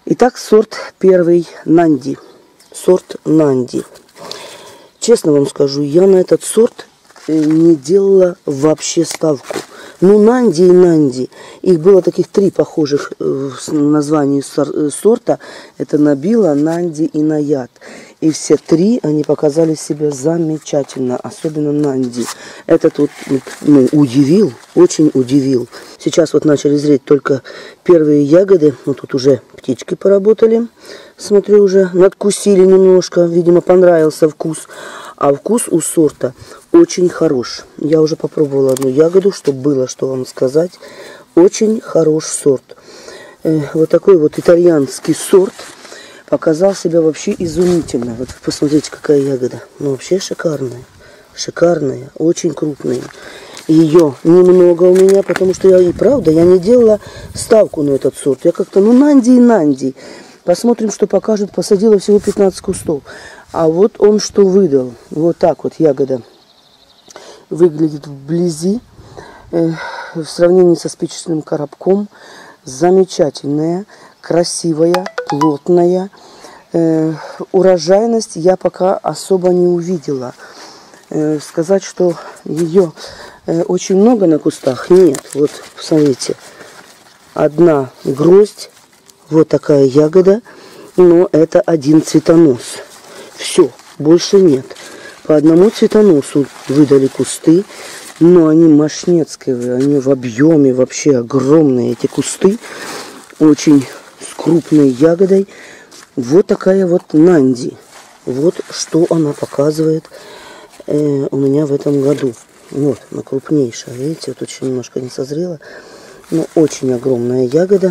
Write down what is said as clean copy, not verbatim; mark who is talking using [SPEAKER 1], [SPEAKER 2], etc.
[SPEAKER 1] Итак, сорт первый Нанди. Сорт Нанди. Честно вам скажу, я на этот сорт не делала вообще ставку. Ну, Нанди и Нанди. Их было таких три похожих в названии сорта. Это Набила, Нанди и Наяд. И все три они показали себя замечательно. Особенно Нанди. Этот вот удивил, очень удивил. Сейчас вот начали зреть только первые ягоды. Ну, тут уже птички поработали. Смотрю, уже надкусили немножко. Видимо, понравился вкус. А вкус у сорта очень хорош. Я уже попробовала одну ягоду, чтобы было что вам сказать. Очень хорош сорт. Вот такой вот итальянский сорт показал себя вообще изумительно. Вот посмотрите, какая ягода. Ну, вообще шикарная. Шикарная, очень крупная. Ее немного у меня, потому что я и правда, я не делала ставку на этот сорт. Я как-то, ну, Нанди и Нанди. Посмотрим, что покажет. Посадила всего 15 кустов. А вот он что выдал. Вот так вот ягода выглядит вблизи. В сравнении со спичечным коробком. Замечательная, красивая, плотная. Урожайность я пока особо не увидела. Сказать, что ее очень много на кустах, нет. Вот, посмотрите. Одна гроздь. Вот такая ягода. Но это один цветонос. Все, больше нет. По одному цветоносу выдали кусты. Но они мошнецкие, они в объеме вообще огромные, эти кусты. Очень с крупной ягодой. Вот такая вот Нанди. Вот что она показывает у меня в этом году. Вот, она крупнейшая. Видите, вот очень немножко не созрела. Но очень огромная ягода.